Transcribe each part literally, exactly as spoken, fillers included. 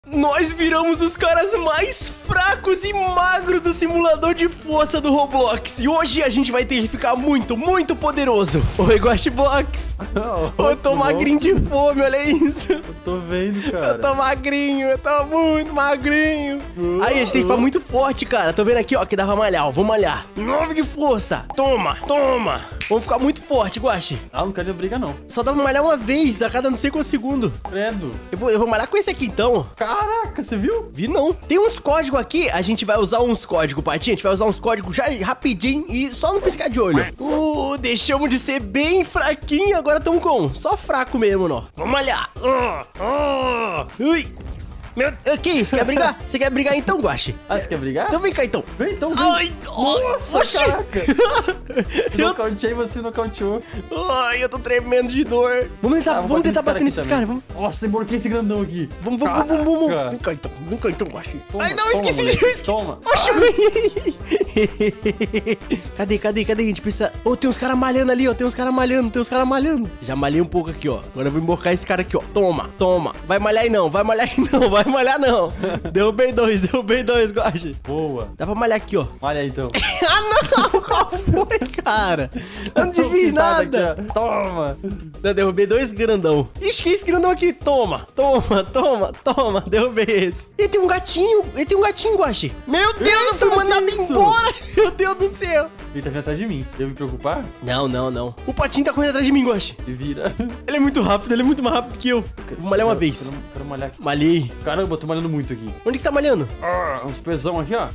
Nós viramos os caras mais fracos e magros do simulador de força do Roblox. E hoje a gente vai ter que ficar muito, muito poderoso. Oi, Ghostbox. Oh, eu tô magrinho de fome, olha isso. Eu tô vendo, cara. Eu tô magrinho, eu tô muito magrinho. Uh, Aí, a gente tem que ficar muito forte, cara. Tô vendo aqui, ó, que dá pra malhar, ó. Vou malhar. Nove de força. Toma, toma. Vamos ficar muito forte, Guache. Ah, não quero briga, não. Só dá pra malhar uma vez a cada não sei quantos segundos. Credo. Eu vou, eu vou malhar com esse aqui, então. Caraca, você viu? Vi não. Tem uns códigos aqui, a gente vai usar uns códigos, Patinho. A gente vai usar uns códigos já rapidinho e só no piscar de olho. Uh, deixamos de ser bem fraquinho, agora estamos com só fraco mesmo, ó. Vamos malhar. Uh, uh. Ui. Meu, que isso? Quer brigar? Você quer brigar então, Guache? Ah, você quer brigar? Então vem cá, então. Vem, então vem. Ai, nossa, oxi. Caraca. Eu nocauteei, você nocauteou. Ai, eu tô tremendo de dor. Vamos tentar, ah, vamos tentar bater nesses caras. Vamos... Nossa, emborquei esse grandão aqui. Vamos, vamos, vamos, vamos, vamos. Vem cá, então. Vem cá, então, Guache. Ai, não, eu toma, esqueci. Moleque. Eu esqueci. Toma. Oxi, cadê, cadê, cadê? A gente precisa... Ô, oh, tem uns caras malhando ali, ó. Tem uns caras malhando, tem uns caras malhando. Já malhei um pouco aqui, ó. Agora eu vou emborcar esse cara aqui, ó. Toma, toma. Vai malhar aí não, vai malhar aí não, vai malhar não. Derrubei dois, derrubei dois, Guache. Boa. Dá pra malhar aqui, ó. Malha aí, então. Ah, não! Qual foi, cara? Eu não vi nada. Aqui, toma. Eu derrubei dois grandão. Ixi, que esse grandão aqui? Toma, toma, toma, toma. Derrubei esse. Ele tem um gatinho. Ele tem um gatinho, Guache. Meu Deus, Eita, eu fui mandado embora. Meu Deus do céu. Ele tá vindo atrás de mim. Devo me preocupar? Não, não, não. O Patinho tá correndo atrás de mim, Guache. Se vira. Ele é muito rápido, ele é muito mais rápido que eu. Vou malhar uma vez. Quero, quero malhar aqui. Malhei. Caramba, eu tô malhando muito aqui. Onde que você tá malhando? Ah, uns pesão aqui, ó.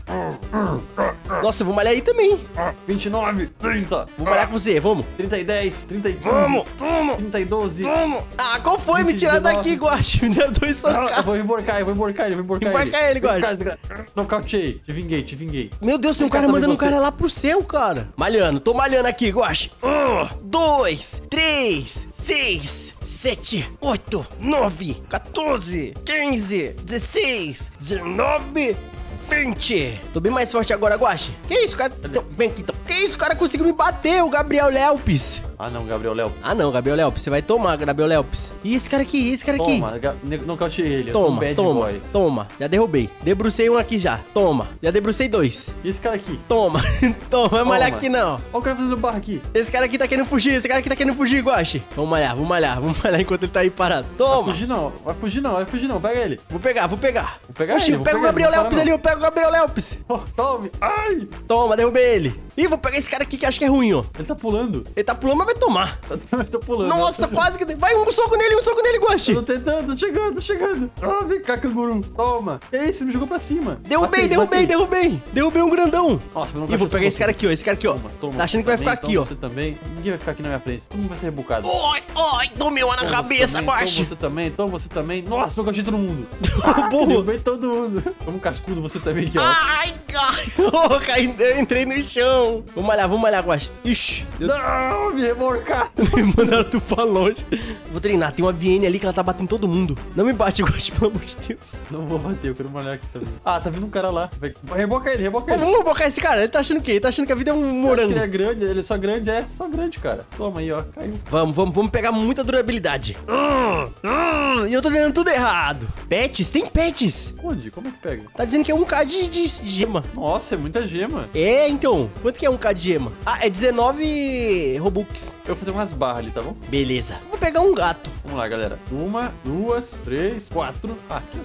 Nossa, eu vou malhar aí também. vinte e nove, trinta. Vou malhar com você, vamos. trinta e dez, trinta e quinze. Vamos, vamos. trinta e doze. Vamos. Ah, qual foi? Me tirar daqui, Guache. Me deu dois socaços. Eu vou emborcar, eu vou emborcar ele, vou emborcar ele. Emborcar ele, Guache. Nocauteei. Te vinguei, te vinguei. Meu Deus, tem um cara mandando um cara lá pro céu, cara. Malhando, tô malhando aqui, Guache. Um, dois, três, seis, sete, oito, nove, quatorze, quinze, dezesseis, dezenove, vinte. Tô bem mais forte agora, Guache. Que isso, cara? Então, vem aqui, então. Que isso, cara? Conseguiu me bater, o Gabriel Lelpes. Ah, não, Gabriel Léo. Ah, não, Gabriel Lelpes. Você vai tomar, Gabriel Lelpes. E esse cara aqui, esse cara aqui. Toma, nocauteei ele. Toma, um bad toma, boy. toma. Já derrubei. Debrucei um aqui já. Toma. Já debrucei dois. E esse cara aqui? Toma. Toma, vai malhar Toma. aqui não. Olha o cara fazendo barra aqui. Esse cara aqui tá querendo fugir, esse cara aqui tá querendo fugir, Guache. Vamos malhar, vamos malhar, vamos malhar enquanto ele tá aí parado. Toma. Vai fugir não, vai fugir não, vai fugir não, pega ele. Vou pegar, vou pegar. Vou pegar Oxi, ele, eu vou pego o pegar Gabriel ele, não Lelpes para ali, não. eu pego o Gabriel Lelpes. Oh, tome. Ai. Toma, derrubei ele. Ih, vou pegar esse cara aqui que acho que é ruim, ó. Ele tá pulando. Ele tá pulando, mas vai tomar. Eu tô pulando. Nossa, quase que... Vai, um soco nele, um soco nele, Guache. Eu tô tentando, tô chegando, tô chegando. Ah, vem cá, canguru. Toma. Que isso, ele me jogou pra cima. Derrubei, Batei, derrubei, batei. derrubei. Derrubei um grandão. Nossa, eu não Ih, vou pegar esse cara aqui, ó, esse cara aqui, ó. Toma, toma, Tá achando que vai também, ficar aqui, toma ó. Você também. Ninguém vai ficar aqui na minha frente. Todo mundo vai ser rebocado. Oi, oi, tomei uma na Toma cabeça, você também, Guache. Toma você também, toma você também. Nossa, eu gostei de todo mundo. Burro. Derrubei todo mundo. Toma um cascudo você também aqui, ó. Ai, cara. Oh, caí, eu entrei no chão. Vamos malhar, vamos malhar, Guache. Ixi. Eu... Não, me remorcar. Me mandaram tu pra longe. Vou treinar, tem uma V N ali que ela tá batendo todo mundo. Não me bate, Guache, pelo amor de Deus. Não vou bater, eu quero malhar aqui também. Ah, tá vindo um cara lá. Vai, vai reboca ele, reboca Ô, ele. vamos rebocar esse cara, ele tá achando o quê? Ele tá achando que a vida é um Eu acho que morango. ele é grande, ele é só grande, é só grande, cara. Toma aí, ó, caiu. Vamos, vamos, vamos pegar muita durabilidade. Hum, hum, e eu tô lendo tudo errado. Pets? Tem pets. Onde? Como é que pega? Tá dizendo que é um K de, de gema. Nossa, é muita gema. É, então. Quanto que é um K de gema? Ah, é dezenove Robux. Eu vou fazer umas barras ali, tá bom? Beleza. Vou pegar um gato. Vamos lá, galera. Uma, duas, três, quatro. Ah, aqui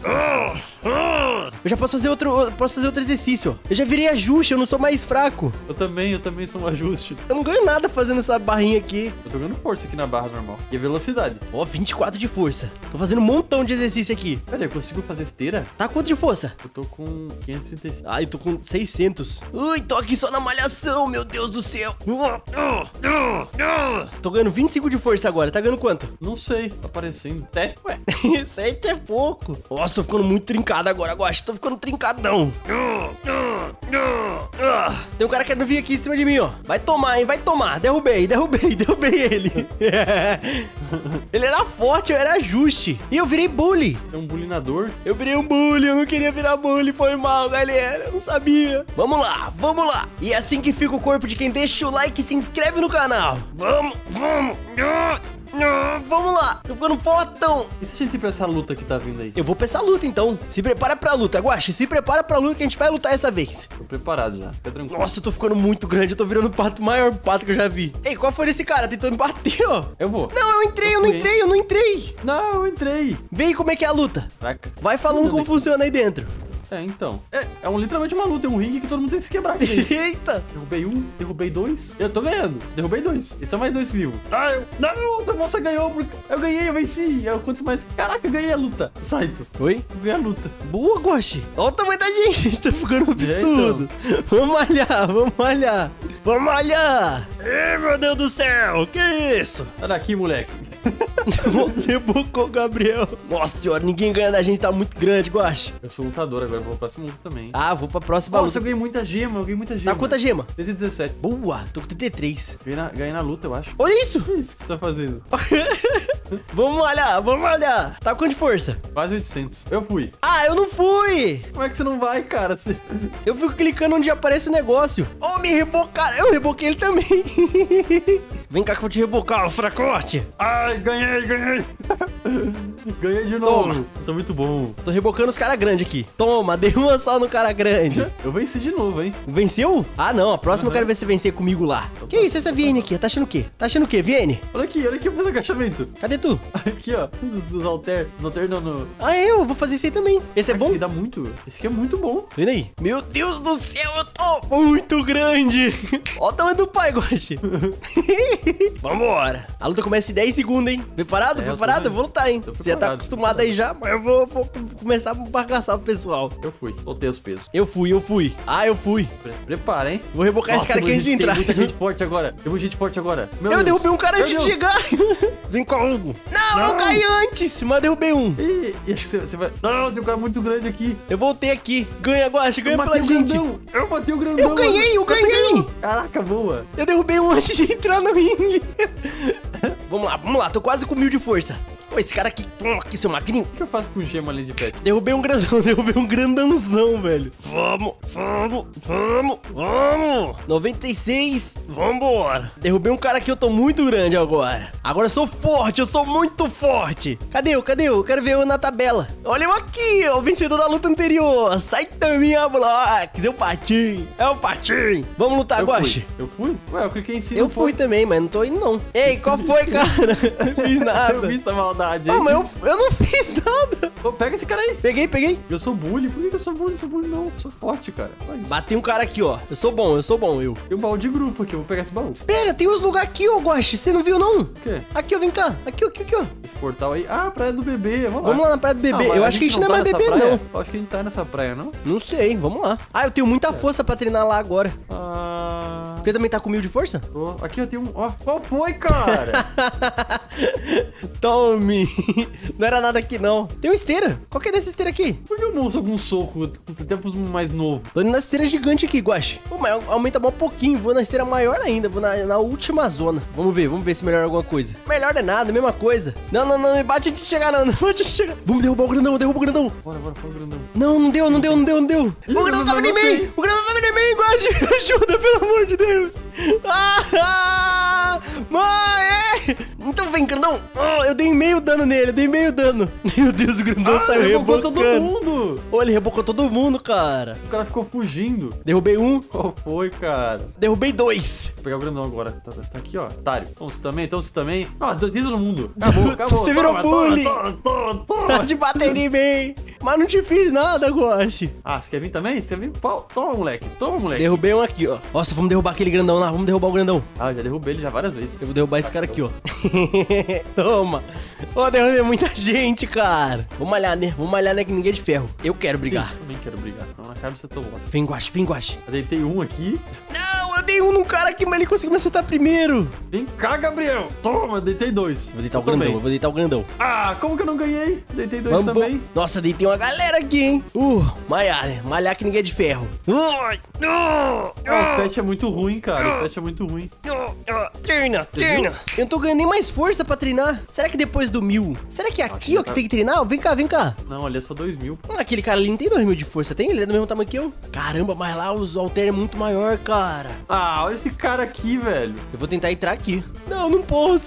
é Eu já posso fazer outro, eu posso fazer outro exercício, ó. Eu já virei ajuste, eu não sou mais fraco. Eu também, eu também sou um ajuste. Eu não ganho nada fazendo essa barrinha aqui. Eu tô ganhando força aqui na barra normal. E a velocidade. Ó, vinte e quatro de força. Tô fazendo um montão de exercício aqui. Pera aí, eu consigo fazer esteira? Tá quanto de força? Eu tô com quinhentos e trinta e cinco. Ai, tô com seiscentos. Ui, tô aqui só na malhação, meu Deus do céu. Tô ganhando vinte e cinco de força agora. Tá ganhando quanto? Não sei, tá aparecendo. Até, ué. Isso aí que é pouco. Nossa, tô ficando muito trincado agora, Guache. Tô ficando trincadão. Tem um cara querendo vir aqui em cima de mim, ó. Vai tomar, hein? Vai tomar. Derrubei, derrubei, derrubei ele. Ele era forte, eu era ajuste. E eu virei bully. É um bulinador. Eu virei um bully, eu não queria virar bully. Foi mal, galera. Eu não sabia. Vamos lá, vamos lá. E é assim que fica o corpo de quem deixa o like e se inscreve no canal. Vamos, vamos. Ah, vamos lá. Tô ficando fortão. E se a gente ir pra essa luta que tá vindo aí? Eu vou pra essa luta, então. Se prepara pra luta, Guache. Se prepara pra luta que a gente vai lutar essa vez. Tô preparado já, fica tranquilo. Nossa, eu tô ficando muito grande. Eu tô virando o pato, o maior pato que eu já vi. Ei, qual foi esse cara? Tentou me bater, ó. Eu vou. Não, eu entrei, eu não fui, entrei, eu não entrei. Não, eu entrei. Vê aí como é que é a luta. Caraca. Vai falando como funciona aí dentro. É, então. É, é um, literalmente uma luta, é um ringue que todo mundo tem que se quebrar aqui dentro. Eita. Derrubei um, derrubei dois. Eu tô ganhando. Derrubei dois. E só mais dois vivos. Ah, eu... Não, nossa, ganhou. Porque... Eu ganhei, eu venci. Eu, quanto mais... Caraca, eu ganhei a luta. Saito. Oi? Eu ganhei a luta. Boa, Guache. Olha o tamanho da gente. A gente tá ficando absurdo. É, então. Vamos malhar, vamos malhar. Vamos malhar. Ei, meu Deus do céu. Que isso? Sai daqui, moleque. Você bocou o Gabriel. Nossa senhora, ninguém ganha da gente, tá muito grande, Guache. Eu sou lutador, agora eu vou pro próximo luta também. Ah, vou pra próxima Nossa, luta. eu ganhei muita gema, eu ganhei muita gema. Tá quanta gema? cento e dezessete. Boa, tô com trinta e três. Ganhei na, ganhei na luta, eu acho. Olha isso. Que isso que você tá fazendo? Vamos olhar, vamos olhar. Tá com quanto de força? Quase oitocentos. Eu fui. Ah, eu não fui. Como é que você não vai, cara? Você... Eu fico clicando onde aparece o negócio. Oh, me rebocaram. Eu reboquei ele também. Vem cá que eu vou te rebocar, o fracote. Ai, ganhei, ganhei. Ganhei de novo. Toma. Sou muito bom. Tô rebocando os caras grandes aqui. Toma, dei uma só no cara grande. Eu venci de novo, hein? Venceu? Ah, não. A próxima Uhum. eu quero ver você vencer comigo lá. Que isso, essa Viene aqui? Tá achando o quê? Tá achando o quê, Viene? Olha aqui, olha aqui, eu fiz agachamento. Cadê tu? Aqui, ó. Dos, dos alter. Dos alter não, no... Ah, eu vou fazer isso aí também. Esse é bom? Aqui dá muito. Esse aqui é muito bom. Vem aí. Meu Deus do céu, eu tô muito grande. Olha o tamanho do pai, Goshi. Vambora. A luta começa em dez segundos, hein? Preparado? É, eu tô Preparado? Eu vendo. vou lutar, hein? Tô Você já tá preparado, acostumado tô aí já, mas eu vou, vou começar a bagaçar pro pessoal. Eu fui. Soltei os pesos. Eu fui, eu fui. Ah, eu fui. Pre Prepara, hein? Vou rebocar esse cara aqui antes de entrar. Tem muita gente forte agora. Tem muita gente forte agora. Meu Eu Deus. derrubei um cara Meu antes de Deus. chegar. Vem comigo. Não, Não. eu caí antes, mas derrubei um. Ih, e acho que você, você vai... Não, tem um cara muito grande aqui. Eu voltei aqui. Ganha, Guache, ganha eu pela matei o gente. grandão. Eu matei o grandão. Eu ganhei, eu Você ganhei. ganhou. Caraca, boa. Eu derrubei um antes de entrar no ringue. Vamos lá, vamos lá. Tô quase com mil de força. Ô, esse cara aqui, toma aqui, seu magrinho. O que eu faço com gema ali de pet? Derrubei um grandão, derrubei um grandãozão, velho. Vamos, vamos, vamos, vamos. noventa e seis, vambora. Derrubei um cara aqui, eu tô muito grande agora. Agora eu sou forte, eu sou muito forte. Cadê eu, cadê eu? Eu quero ver eu na tabela. Olha eu aqui, ó, o vencedor da luta anterior. Sai também, Blocks, é o Patinho. É o Patinho. Vamos lutar, eu Guache. fui. Eu fui? Ué, eu cliquei em cima. Eu fui também, mas não tô indo não. Ei, qual foi, cara? Não fiz nada. Eu vi essa maldade. Ah, mas eu, eu não fiz nada. Ô, pega esse cara aí. Peguei, peguei. Eu sou bully. Por que que eu sou bully? Eu sou bully não. Eu sou forte, cara. Só isso. Batei um cara aqui, ó. Eu sou bom, eu sou bom, eu. Tem um baú de grupo aqui. Eu vou pegar esse baú. Pera, tem uns lugares aqui, ô Guache. Você não viu, não? O quê? Aqui, ó, vem cá. Aqui, ó, aqui, aqui, ó. Esse portal aí. Ah, praia do bebê. Vamos lá. Vamos lá na praia do bebê. mas Eu acho que a gente não é tá mais nessa bebê, praia? não. Eu acho que a gente tá nessa praia, não? Não sei, vamos lá. Ah, eu tenho muita força pra treinar lá agora. Ah... Você também tá com mil de força? Ó, aqui eu tenho um... Ó, qual foi, cara? Tome. Não era nada aqui, não. Tem uma esteira. Qual que é dessa esteira aqui? Por que eu não uso com um soco? Tempos mais novo. Tô indo na esteira gigante aqui, Guache. Pô, mas aumenta um pouquinho. Vou na esteira maior ainda. Vou na, na última zona. Vamos ver, vamos ver se melhora alguma coisa. Melhor não é nada, mesma coisa. Não, não, não. Me bate antes de chegar, não. Não bate antes de chegar. Vamos derrubar o grandão, derruba o grandão. Bora, bora, foi o grandão. Não, não deu, não deu, não deu, não deu. Ele O grandão não- tava não em mim. sei. O grandão tava em mim, Guache. Ajuda, pelo amor de Deus. Ah, mãe. Então vem, grandão. Oh, eu dei meio dano nele, eu dei meio dano. Meu Deus, o grandão Ah, saiu rebocou rebocando. todo mundo. Ô, ele rebocou todo mundo, cara. O cara ficou fugindo. Derrubei um, Qual foi, cara? derrubei dois. Vou pegar o grandão agora. Tá, tá- tá aqui, ó. Otário. Então você também, então você também. Ah, dois todo mundo. Acabou, acabou. Você virou Toma, bully. Toma, toma, toma, Tá toma. de bater em mim. Mas não te fiz nada, Guache. Ah, você quer vir também? Você quer vir? Pau. Toma, moleque. Toma, moleque. Derrubei um aqui, ó. Nossa, vamos derrubar aquele grandão lá. Vamos derrubar o grandão. Ah, já derrubei ele já várias vezes. Eu vou derrubar esse cara aqui, ó. Toma. Ó, derrubei muita gente, cara. Vamos malhar, né? Vamos malhar, né? Que ninguém é de ferro. Eu quero brigar. Eu também quero brigar. Não, na cara do setor bosta. Vem, Guache, vem, Guache. Eu deitei um aqui. Não, eu dei um num cara aqui, mas ele conseguiu me acertar primeiro. Vem cá, Gabriel. Toma, eu deitei dois. Vou deitar o Eu grandão, também. eu vou deitar o grandão. Ah, como que eu não ganhei? Deitei dois Vamos, também. vamos. Nossa, deitei uma galera aqui, hein? Uh, malhar, né? Malhar que ninguém é de ferro. Ui, uh, Ah, o pet é muito ruim, cara. O pet é muito ruim. Treina, treina. Eu não tô ganhando nem mais força pra treinar. Será que depois do mil? Será que é aqui, ó, que tem que treinar? Vem cá, vem cá. Não, ali é só dois mil. Ah, aquele cara ali não tem dois mil de força, tem? Ele é do mesmo tamanho que eu. Caramba, mas lá os alter é muito maior, cara. Ah, olha esse cara aqui, velho. Eu vou tentar entrar aqui. Não, não posso.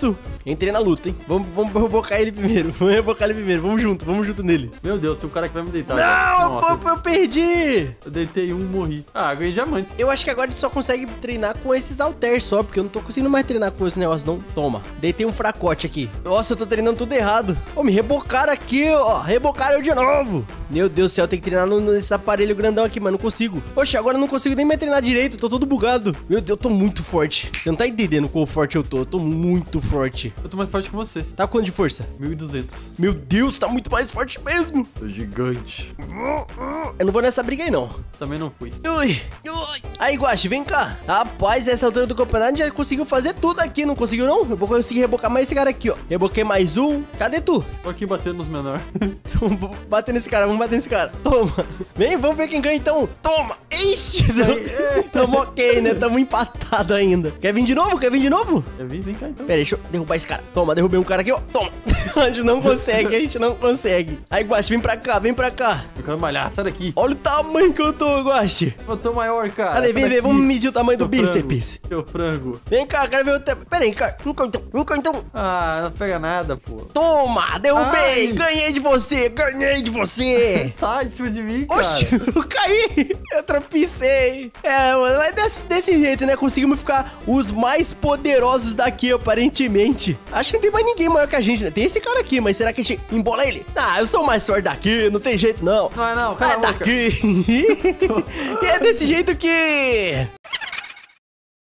Entrei na luta, hein? Vamos, vamos rebocar ele primeiro. Vamos rebocar ele primeiro. Vamos junto, vamos junto nele. Meu Deus, tem um cara que vai me deitar. Não, Nossa, eu, eu perdi. Eu deitei um e morri. Ah, ganhei diamante. Eu acho que agora ele só consegue treinar com esses halteres só, porque eu não tô conseguindo mais treinar com esse negócio, não. Toma. Deitei um fracote aqui. Nossa, eu tô treinando tudo errado. Ô, me rebocaram aqui, ó. Rebocaram eu de novo. Meu Deus do céu, tem que treinar no, nesse aparelho grandão aqui, mano. Não consigo. Oxe, agora eu não consigo nem mais treinar direito. Tô todo bugado. Meu Deus, eu tô muito forte. Você não tá entendendo quão forte eu tô. Eu tô muito forte. Eu tô mais forte que você. Tá quanto de força? mil e duzentos. Meu Deus, tá muito mais forte mesmo. Tô gigante. Eu não vou nessa briga aí, não. Também não fui. Ui, ui. Aí, Guache, vem cá. Rapaz, essa altura do campeonato já conseguiu fazer tudo aqui. Não conseguiu, não? Eu vou conseguir rebocar mais esse cara aqui, ó. Reboquei mais um. Cadê tu? Tô aqui batendo nos menores. Vamos bater nesse cara, vamos bater nesse cara. Toma. Vem, vamos ver quem ganha então. Toma. Ixi. Tamo ok, né? Tamo empatado ainda. Quer vir de novo? Quer vir de novo? Quer vir? Vem cá então. Pera aí, deixa eu derrubar esse cara. Toma, derrubei um cara aqui, ó. Toma. A gente não consegue, a gente não consegue. Aí, Guache, vem pra cá, vem pra cá. Eu quero malhar, sai daqui. Olha o tamanho que eu tô, Guache. Eu tô maior, cara. Cadê? Vem, vem, vamos medir o tamanho do bíceps. Seu frango. Vem cá, quero ver o tempo. Pera aí, cara. Vem cá então, vem cá então. Ah, não pega nada, pô. Toma, derrubei. Ai. Ganhei de você, ganhei de você. Sai de cima de mim, cara. Oxi, eu caí. Eu tropicei. É, mano, mas desse, desse jeito, né? Conseguimos ficar os mais poderosos daqui, aparentemente. Acho que não tem mais ninguém maior que a gente, né? Tem esse cara aqui, mas será que a gente embola ele? Ah, eu sou o mais forte daqui, não tem jeito não. Não é não, sai cala a boca. daqui. E é desse jeito que